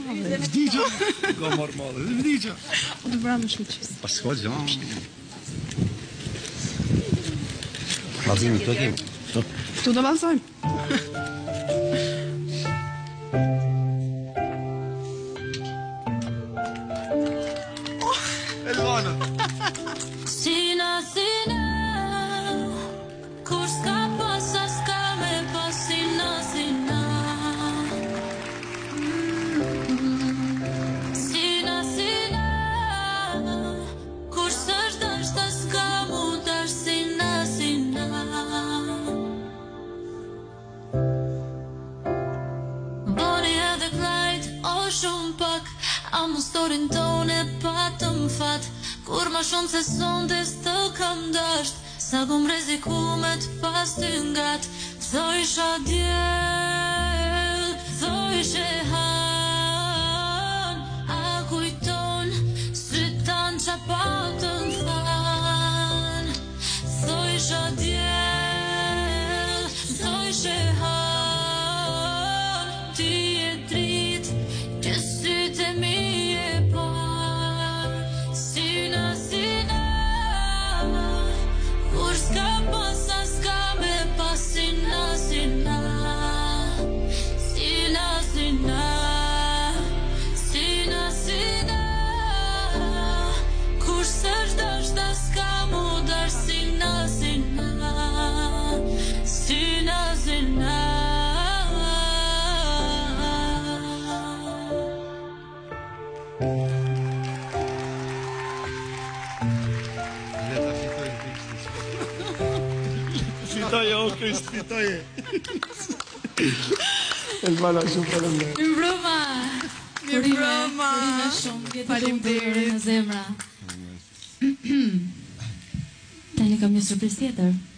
Vdiqja. Ka marrë madhe, vdiqja. O të bëra më shkuqis. Pa s'ka gjë. Vazhimi këto kemi. Tu do vazhdojmë. Elvana. Sina, sina, kur s'ka pasa s'ka me pas sina, sina. Sina, sina, kur s'është dashta s'ka mu dash sina, sina. Boni edhe klajt, o shumë pak, a mu storin tone patëm fat. Kur ma shumë se sonde s'të kam dasht, sa kum reziku me t'pas ty ngat. Thojsha djel, thojshe han, a kujton, sytan qa patën than. Thojsha djel, thojshe han, ti e drit, që sytë e mi e par. Sina, sina, kur s'ka pasa s'ka me pas sina, sina. Sina, sina, sina, sina, kur s'është dashta s'ka mu dash sina, sina. Sina, sina. Leta fitoj në Krishtis. Fitoje, o Krisht, fitoje. Elvana, shumë faleminderit. Mirëmbrëma. Mirëmbrëma. Faleminderit shumë. Faleminderit. Në zemra. Tani kam një surprizë tjetër.